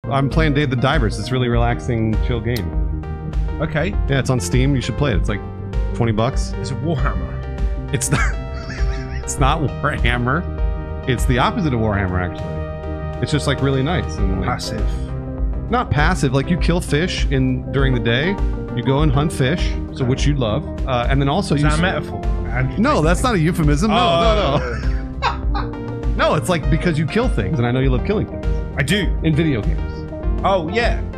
I'm playing Dave the Divers. It's a really relaxing, chill game. Okay. Yeah, it's on Steam. You should play it. It's like $20. It's a Warhammer. It's not. It's not Warhammer. It's the opposite of Warhammer, actually. It's just like really nice and like, Passive. Not passive. Like you kill fish during the day. You go and hunt fish, so which you love, and then also Is you. that a metaphor? No, that's not a euphemism. No. No, it's like because you kill things, and I know you love killing things I do. in video games. Oh yeah.